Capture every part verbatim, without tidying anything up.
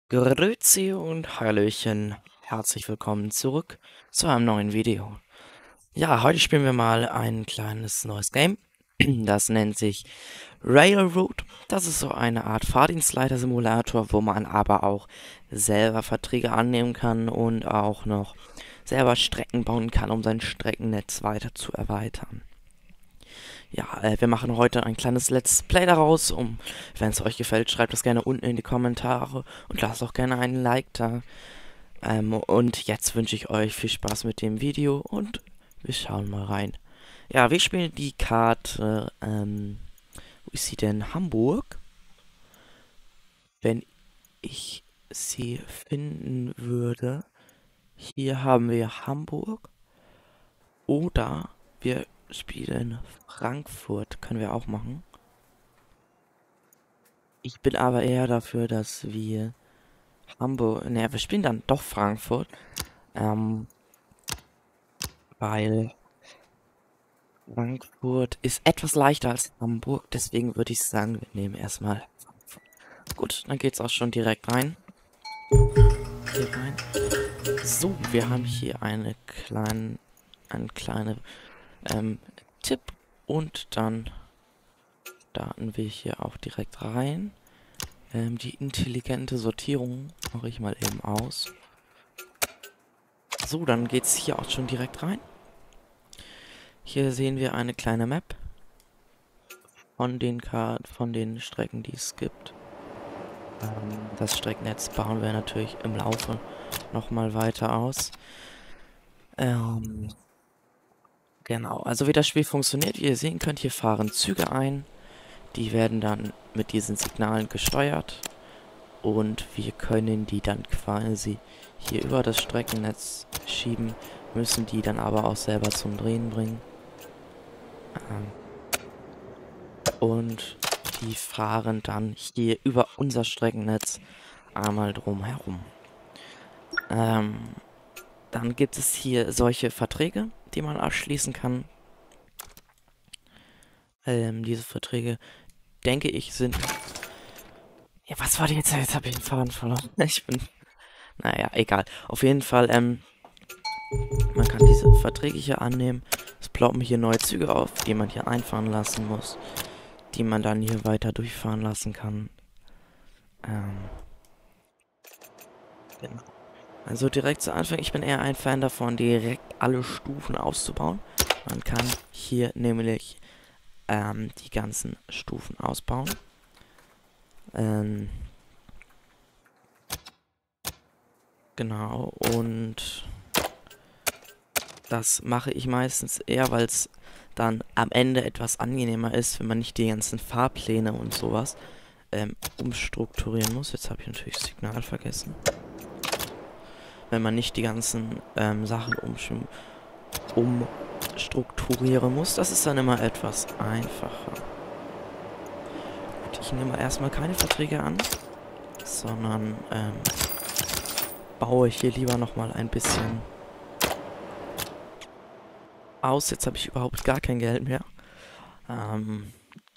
Grüezi und Hallöchen. Herzlich willkommen zurück zu einem neuen Video. Ja, heute spielen wir mal ein kleines neues Game. Das nennt sich Railroad. Das ist so eine Art Fahrdienstleiter-Simulator, wo man aber auch selber Verträge annehmen kann und auch noch selber Strecken bauen kann, um sein Streckennetz weiter zu erweitern. Ja, äh, wir machen heute ein kleines Let's Play daraus. Um, wenn es euch gefällt, schreibt das gerne unten in die Kommentare und lasst auch gerne einen Like da. Ähm, und jetzt wünsche ich euch viel Spaß mit dem Video und wir schauen mal rein. Ja, wir spielen die Karte, ähm, wo ist sie denn? Hamburg. Wenn ich sie finden würde. Hier haben wir Hamburg. Oder wir spielen Frankfurt. Können wir auch machen. Ich bin aber eher dafür, dass wir Hamburg. Ne, wir spielen dann doch Frankfurt. Ähm, weil Frankfurt ist etwas leichter als Hamburg. Deswegen würde ich sagen, wir nehmen erstmal Frankfurt. Gut, dann geht's auch schon direkt rein. Hier rein. So, wir haben hier eine kleine, eine kleine ähm, Tipp. Und dann starten wir hier auch direkt rein. Ähm, die intelligente Sortierung mache ich mal eben aus. So, dann geht's hier auch schon direkt rein. Hier sehen wir eine kleine Map von den Karten, von den Strecken, die es gibt. Ähm, das Streckennetz bauen wir natürlich im Laufe nochmal weiter aus. Ähm, genau, also wie das Spiel funktioniert, wie ihr sehen könnt, hier fahren Züge ein. Die werden dann mit diesen Signalen gesteuert. Und wir können die dann quasi hier über das Streckennetz schieben, müssen die dann aber auch selber zum Drehen bringen. Ähm, und die fahren dann hier über unser Streckennetz einmal drum herum. Ähm, dann gibt es hier solche Verträge, die man abschließen kann. Ähm, diese Verträge, denke ich, sind... Ja, was war denn jetzt? Jetzt habe ich den Faden verloren. Ich bin... Naja, egal. Auf jeden Fall, ähm... man kann diese Verträge hier annehmen. Es ploppen hier neue Züge auf, die man hier einfahren lassen muss. Die man dann hier weiter durchfahren lassen kann. Ähm... Genau. Also direkt zu Anfang, ich bin eher ein Fan davon, direkt alle Stufen auszubauen. Man kann hier nämlich ähm, die ganzen Stufen ausbauen. Ähm, genau, und das mache ich meistens eher, weil es dann am Ende etwas angenehmer ist, wenn man nicht die ganzen Fahrpläne und sowas ähm, umstrukturieren muss. Jetzt habe ich natürlich das Signal vergessen. Wenn man nicht die ganzen ähm, Sachen umstrukturieren muss, das ist dann immer etwas einfacher. Gut, ich nehme erstmal keine Verträge an, sondern ähm, baue hier lieber nochmal ein bisschen aus. Jetzt habe ich überhaupt gar kein Geld mehr. Ähm,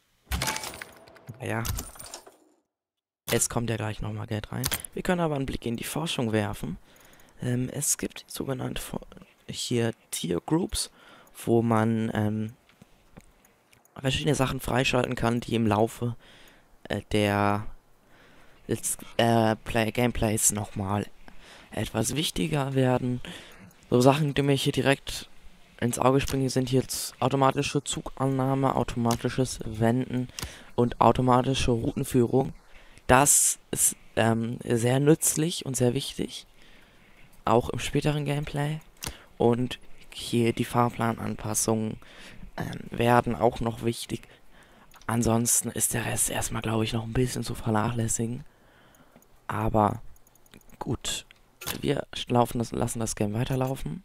naja. Es kommt ja gleich nochmal Geld rein. Wir können aber einen Blick in die Forschung werfen. Ähm, es gibt sogenannte hier Tier Groups, wo man ähm, verschiedene Sachen freischalten kann, die im Laufe äh, der Let's, äh, Play Gameplays nochmal etwas wichtiger werden. So Sachen, die mir hier direkt ins Auge springen, sind jetzt automatische Zugannahme, automatisches Wenden und automatische Routenführung. Das ist ähm, sehr nützlich und sehr wichtig, auch im späteren Gameplay. Und hier die Fahrplananpassungen ähm, werden auch noch wichtig. Ansonsten ist der Rest erstmal, glaube ich, noch ein bisschen zu vernachlässigen. Aber gut, wir laufen das, lassen das Game weiterlaufen,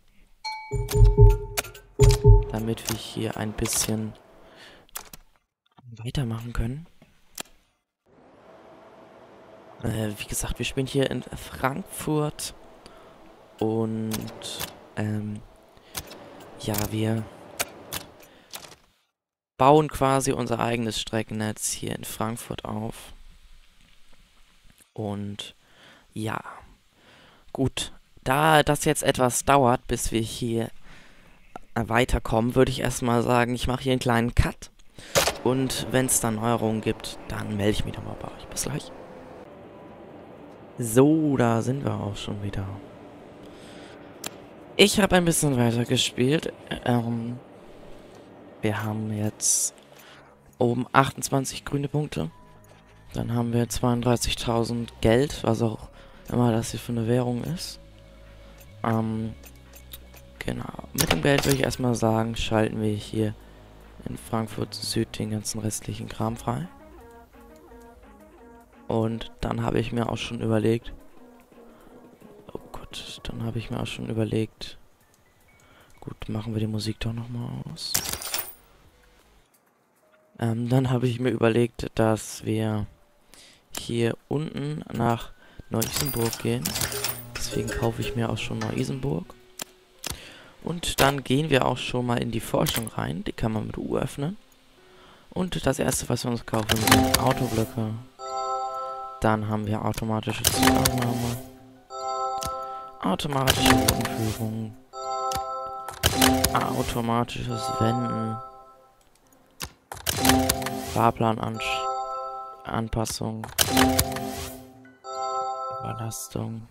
damit wir hier ein bisschen weitermachen können. Äh, wie gesagt, wir spielen hier in Frankfurt und ähm, ja, wir bauen quasi unser eigenes Streckennetz hier in Frankfurt auf und Ja, gut. Da das jetzt etwas dauert, bis wir hier weiterkommen, würde ich erstmal sagen, ich mache hier einen kleinen Cut. Und wenn es dann Neuerungen gibt, dann melde ich mich nochmal bei euch. Bis gleich. So, da sind wir auch schon wieder. Ich habe ein bisschen weiter gespielt. Ähm, wir haben jetzt oben achtundzwanzig grüne Punkte. Dann haben wir zweiunddreißigtausend Geld, was auch immer das hier für eine Währung ist. Ähm, genau. Mit dem Geld würde ich erstmal sagen, schalten wir hier in Frankfurt Süd den ganzen restlichen Kram frei. Und dann habe ich mir auch schon überlegt, oh Gott, dann habe ich mir auch schon überlegt, gut, machen wir die Musik doch nochmal aus. Ähm, dann habe ich mir überlegt, dass wir hier unten nach Neu-Isenburg gehen. Deswegen kaufe ich mir auch schon Neu-Isenburg. Und dann gehen wir auch schon mal in die Forschung rein. Die kann man mit U öffnen. Und das erste, was wir uns kaufen, sind Autoblöcke. Dann haben wir automatische Zugannahme, automatische Bodenführung, automatisches Wenden, Fahrplananpassung, Überlastung.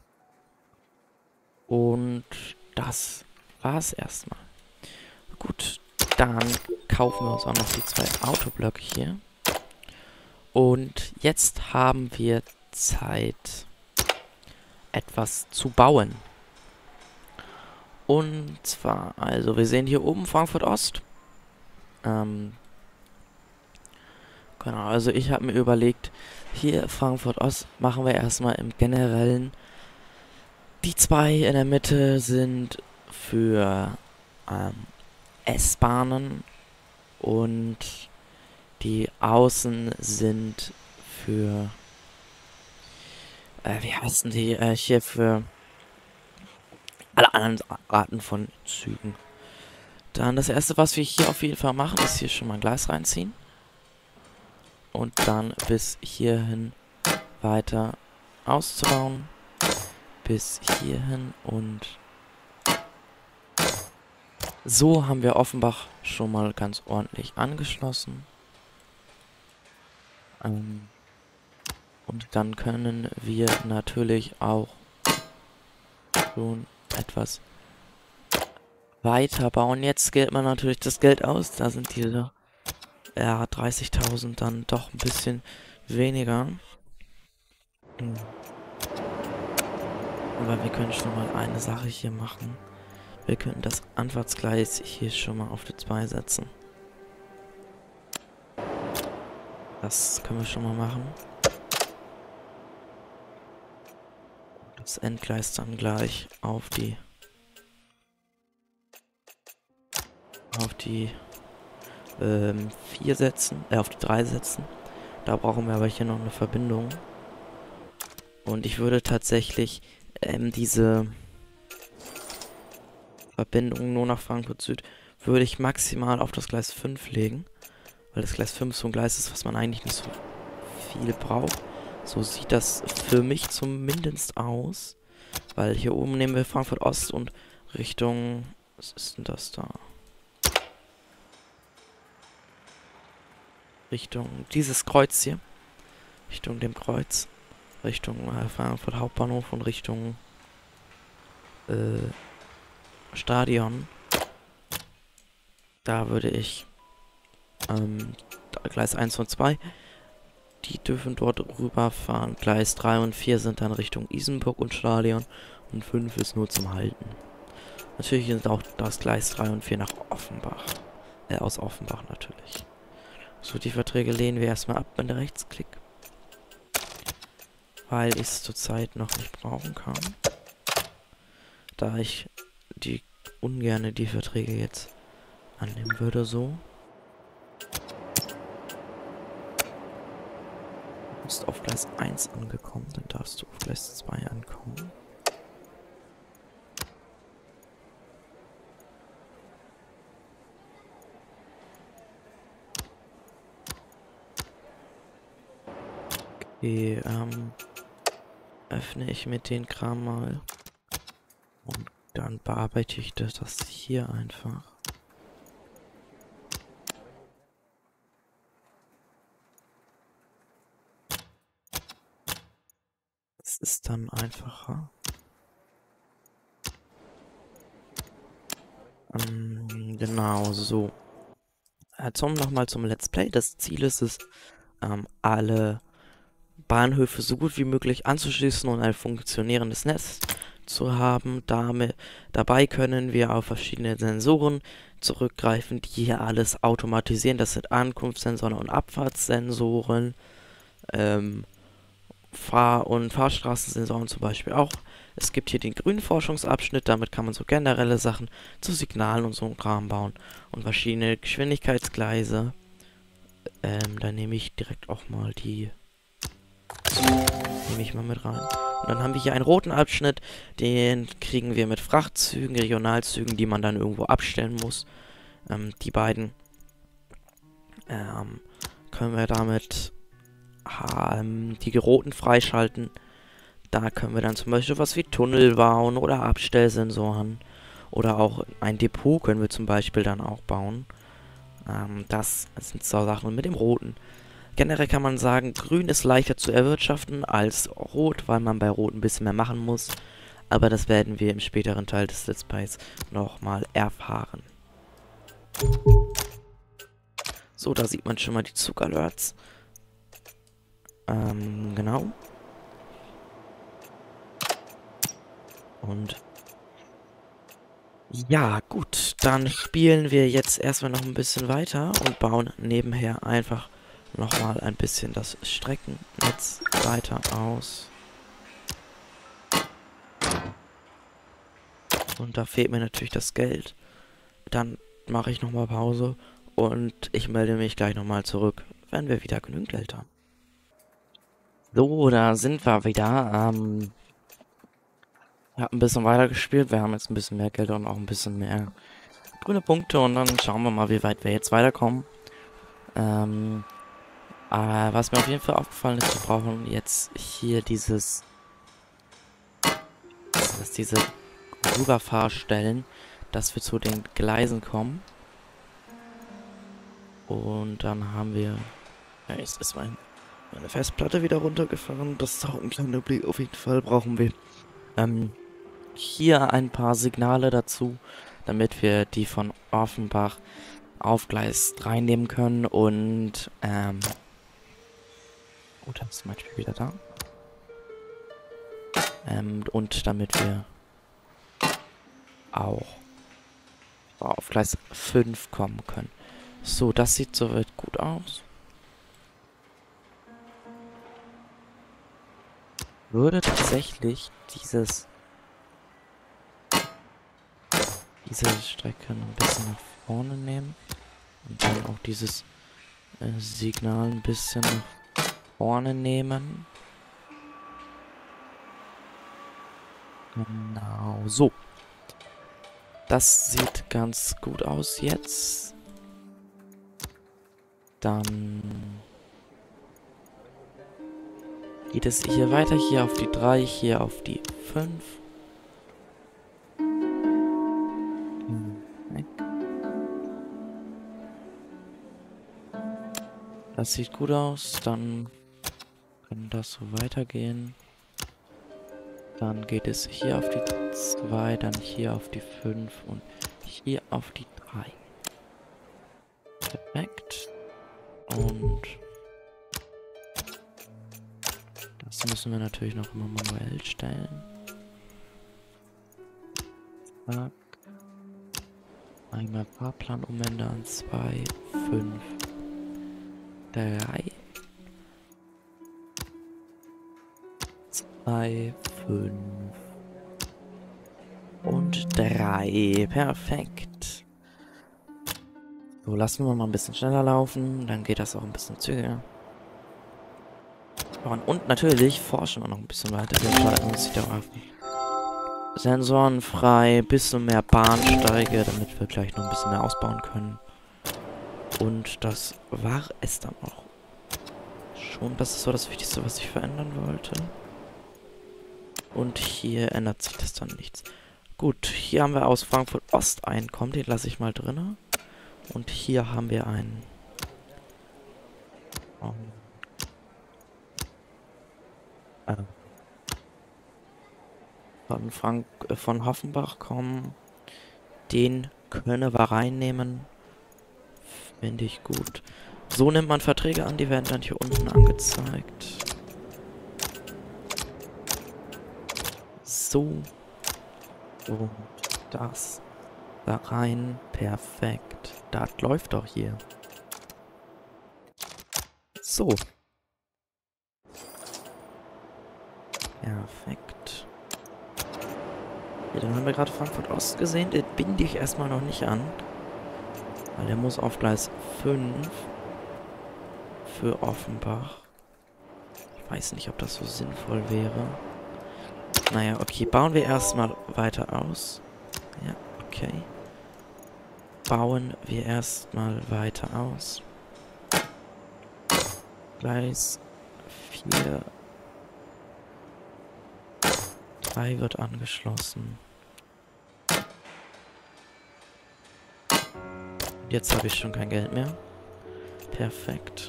Und das war's erstmal. Gut, dann kaufen wir uns auch noch die zwei Autoblöcke hier. Und jetzt haben wir Zeit, etwas zu bauen. Und zwar, also wir sehen hier oben Frankfurt Ost. Ähm, genau, also ich habe mir überlegt, hier Frankfurt Ost machen wir erstmal im Generellen. Die zwei in der Mitte sind für ähm, S-Bahnen und die Außen sind für, äh, wie heißen die, äh, hier für alle anderen Arten von Zügen. Dann das erste, was wir hier auf jeden Fall machen, ist hier schon mal ein Gleis reinziehen. Und dann bis hierhin weiter auszubauen. Bis hierhin und so haben wir Offenbach schon mal ganz ordentlich angeschlossen. Ähm, und dann können wir natürlich auch schon etwas weiter bauen. Jetzt gilt man natürlich das Geld aus. Da sind diese ja, dreißigtausend dann doch ein bisschen weniger. Hm. Aber wir können schon mal eine Sache hier machen. Wir könnten das Anfahrtsgleis hier schon mal auf die zwei setzen. Das können wir schon mal machen. Das Endgleis dann gleich auf die auf die ähm, vier setzen, äh, auf die drei setzen. Da brauchen wir aber hier noch eine Verbindung. Und ich würde tatsächlich ähm, diese Verbindung nur nach Frankfurt Süd würde ich maximal auf das Gleis fünf legen. Weil das Gleis fünf so ein Gleis ist, was man eigentlich nicht so viel braucht. So sieht das für mich zumindest aus. Weil hier oben nehmen wir Frankfurt Ost und Richtung... Was ist denn das da? Richtung dieses Kreuz hier. Richtung dem Kreuz. Richtung äh, Frankfurt Hauptbahnhof und Richtung äh, Stadion. Da würde ich ähm, Gleis eins und zwei, die dürfen dort rüberfahren. Gleis drei und vier sind dann Richtung Isenburg und Stadion und fünf ist nur zum Halten. Natürlich sind auch das Gleis drei und vier nach Offenbach. Äh, aus Offenbach natürlich. So, die Verträge lehnen wir erstmal ab mit der Rechtsklick. Weil ich es zurzeit noch nicht brauchen kann. Da ich die ungerne die Verträge jetzt annehmen würde, so. Du bist auf Gleis eins angekommen, dann darfst du auf Gleis zwei ankommen. Okay, ähm... öffne ich mir den Kram mal. Und dann bearbeite ich das, das hier einfach. Das ist dann einfacher. Ähm, genau, so. Jetzt kommen wir nochmal zum Let's Play. Das Ziel ist es, ähm, alle Bahnhöfe so gut wie möglich anzuschließen und ein funktionierendes Netz zu haben. Damit, dabei können wir auf verschiedene Sensoren zurückgreifen, die hier alles automatisieren. Das sind Ankunftssensoren und Abfahrtssensoren, ähm, Fahr- und Fahrstraßensensoren zum Beispiel auch. Es gibt hier den grünen Forschungsabschnitt, damit kann man so generelle Sachen zu Signalen und so ein Kram bauen. Und verschiedene Geschwindigkeitsgleise. Ähm, da nehme ich direkt auch mal die... Nehme ich mal mit rein. Und dann haben wir hier einen roten Abschnitt, den kriegen wir mit Frachtzügen, Regionalzügen, die man dann irgendwo abstellen muss. Ähm, die beiden ähm, können wir damit ähm, die roten freischalten. Da können wir dann zum Beispiel was wie Tunnel bauen oder Abstellsensoren. Oder auch ein Depot können wir zum Beispiel dann auch bauen. Ähm, das sind so Sachen mit dem roten. Generell kann man sagen, grün ist leichter zu erwirtschaften als rot, weil man bei rot ein bisschen mehr machen muss. Aber das werden wir im späteren Teil des Let's Plays nochmal erfahren. So, da sieht man schon mal die Zugalerts. Ähm, genau. Und ja, gut, dann spielen wir jetzt erstmal noch ein bisschen weiter und bauen nebenher einfach nochmal ein bisschen das Streckennetz weiter aus. Und da fehlt mir natürlich das Geld. Dann mache ich nochmal Pause und ich melde mich gleich nochmal zurück, wenn wir wieder genügend Geld haben. So, da sind wir wieder. Ähm, ich habe ein bisschen weiter gespielt. Wir haben jetzt ein bisschen mehr Geld und auch ein bisschen mehr grüne Punkte. Und dann schauen wir mal, wie weit wir jetzt weiterkommen. Ähm, äh, was mir auf jeden Fall aufgefallen ist, wir brauchen jetzt hier dieses... Das ist diese Rüberfahrstellen, dass wir zu den Gleisen kommen. Und dann haben wir... Ja, jetzt ist mein, meine Festplatte wieder runtergefahren. Das ist auch ein kleiner Blick. Auf jeden Fall brauchen wir ähm, hier ein paar Signale dazu, damit wir die von Offenbach auf Gleis drei nehmen können. Und, ähm... Oh, da ist zum Beispiel wieder da. Ähm, und damit wir auch auf Gleis fünf kommen können. So, das sieht soweit gut aus. Würde tatsächlich dieses diese Strecke ein bisschen nach vorne nehmen und dann auch dieses äh, Signal ein bisschen nach vorne nehmen. Genau, so. Das sieht ganz gut aus jetzt. Dann geht es hier weiter, hier auf die drei, hier auf die fünf. Das sieht gut aus, dann kann das so weitergehen. Dann geht es hier auf die zwei, dann hier auf die fünf und hier auf die drei. Perfekt. Und das müssen wir natürlich noch immer manuell stellen. Zack. Einmal Fahrplan umändern. zwei, fünf, drei. zwei, fünf. Und drei. Perfekt. So, lassen wir mal ein bisschen schneller laufen. Dann geht das auch ein bisschen zügiger. Und natürlich forschen wir noch ein bisschen weiter. Wir schalten uns wieder auf Sensoren frei, bisschen mehr Bahnsteige, damit wir gleich noch ein bisschen mehr ausbauen können. Und das war es dann auch schon. Das ist so das Wichtigste, was ich verändern wollte. Und hier ändert sich das dann nichts. Gut, hier haben wir aus Frankfurt Ost einen, komm, den lasse ich mal drin. Und hier haben wir einen. Oh. Äh. Von Frank, äh, von Hoffenbach kommen. Den können wir reinnehmen. Finde ich gut. So nimmt man Verträge an, die werden dann hier unten angezeigt. So. Und das da rein. Perfekt. Das läuft doch hier. So. Perfekt. Ja, dann haben wir gerade Frankfurt Ost gesehen. Den binde ich erstmal noch nicht an. Weil der muss auf Gleis fünf für Offenbach. Ich weiß nicht, ob das so sinnvoll wäre. Naja, okay. Bauen wir erstmal weiter aus. Ja, okay. Bauen wir erstmal weiter aus. Gleis vier. drei wird angeschlossen. Jetzt habe ich schon kein Geld mehr. Perfekt.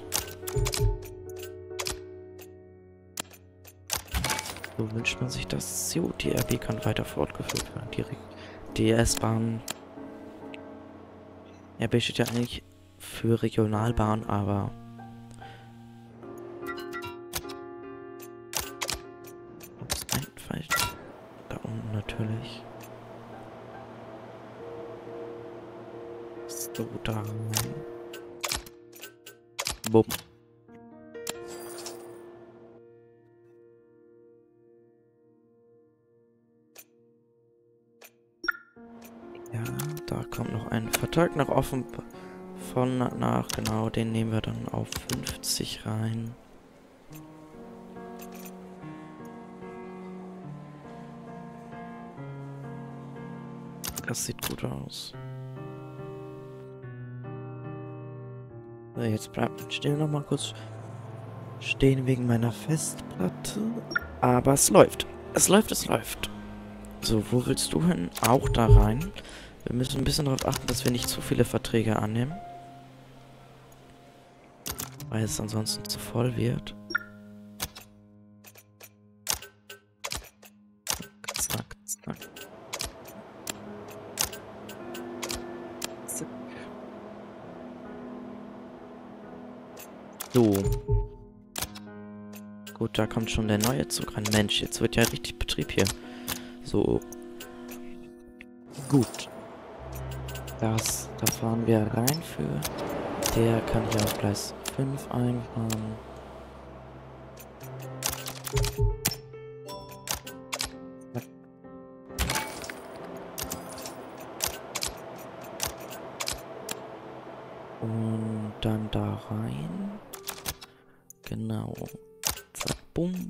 So wünscht man sich das. Jo, die R B kann weiter fortgeführt werden. Die, die S-Bahn. R B steht ja eigentlich für Regionalbahn, aber da unten natürlich. So, da rein. Bumm. Ja, da kommt noch ein Vertrag nach offen von nach, genau, den nehmen wir dann auf fünfzig rein. Das sieht gut aus. So, jetzt bleibt stehen noch mal kurz stehen wegen meiner Festplatte. Aber es läuft. Es läuft, es läuft. So, wo willst du hin? Auch da rein. Wir müssen ein bisschen darauf achten, dass wir nicht zu viele Verträge annehmen. Weil es ansonsten zu voll wird. Zack, zack. Zack. So. Gut, da kommt schon der neue Zug rein. Mensch, jetzt wird ja richtig Betrieb hier. So. Gut. Das, da fahren wir rein für. Der kann hier auf Gleis fünf einfahren. Und dann da rein. Genau. Zack, bumm.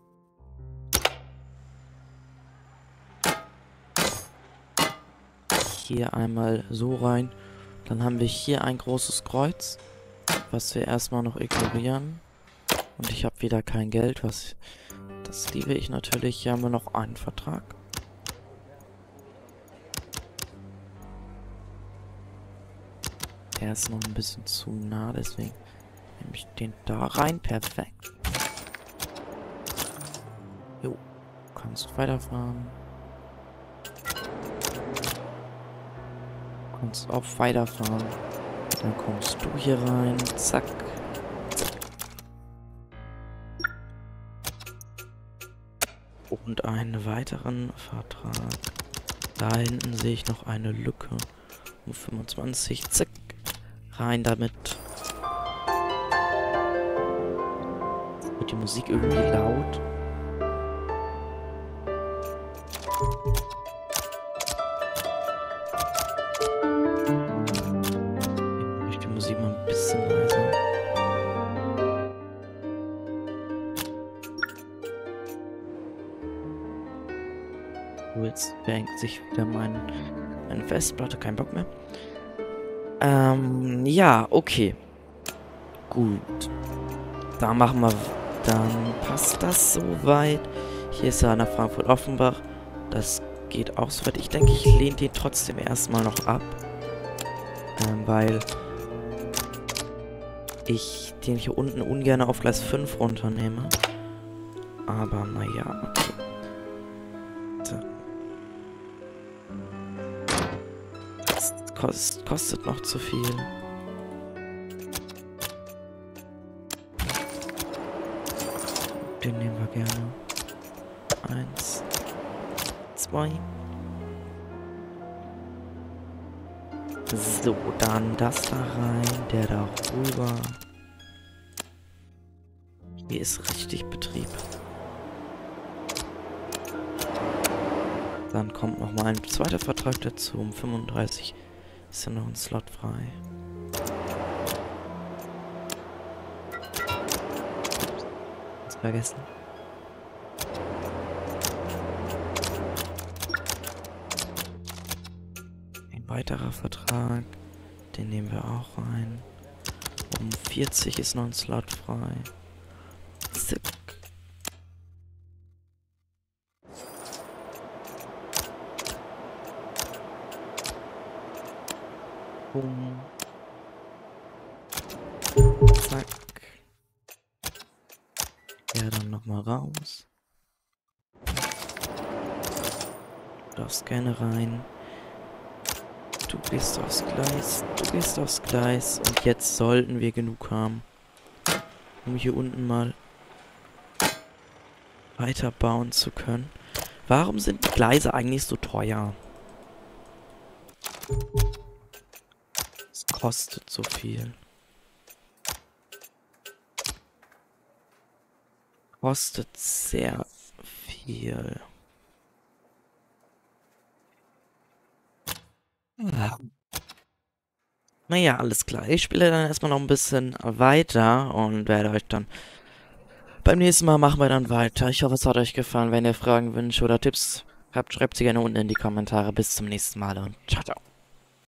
Hier einmal so rein. Dann haben wir hier ein großes Kreuz, was wir erstmal noch ignorieren. Und ich habe wieder kein Geld, was das liebe ich natürlich. Hier haben wir noch einen Vertrag. Der ist noch ein bisschen zu nah, deswegen nehme ich den da rein. Perfekt. Jo, kannst weiterfahren. Kannst auch weiterfahren. Dann kommst du hier rein. Zack. Und einen weiteren Vertrag. Da hinten sehe ich noch eine Lücke. Um fünfundzwanzig. Zack. Rein damit. Jetzt wird die Musik irgendwie laut. Jetzt beengt sich wieder mein, meine Festplatte, kein Bock mehr. Ähm, ja, okay. Gut. Da machen wir, dann passt das soweit. Hier ist er nach Frankfurt-Offenbach. Das geht auch soweit. Ich denke, ich lehne den trotzdem erstmal noch ab. Ähm, weil ich den hier unten ungern auf Gleis fünf runternehme. Aber naja, okay. So. Das kost, kostet noch zu viel. Den nehmen wir gerne. Eins. Zwei. So, dann das da rein, der da rüber. Hier ist richtig Betrieb. Dann kommt noch mal ein zweiter Vertrag dazu. Um fünfunddreißig ist ja noch ein Slot frei. Was vergessen? Ein weiterer Vertrag. Den nehmen wir auch rein. Um vierzig ist noch ein Slot frei. Zick. Boom. Zack. Ja, dann nochmal raus. Du darfst gerne rein. Du gehst aufs Gleis. Du gehst aufs Gleis. Und jetzt sollten wir genug haben, um hier unten mal weiterbauen zu können. Warum sind die Gleise eigentlich so teuer? Es kostet so viel. Kostet sehr viel. Ja. Naja, alles klar. Ich spiele dann erstmal noch ein bisschen weiter und werde euch dann beim nächsten Mal machen wir dann weiter. Ich hoffe, es hat euch gefallen. Wenn ihr Fragen, Wünsche oder Tipps habt, schreibt sie gerne unten in die Kommentare. Bis zum nächsten Mal und ciao, ciao.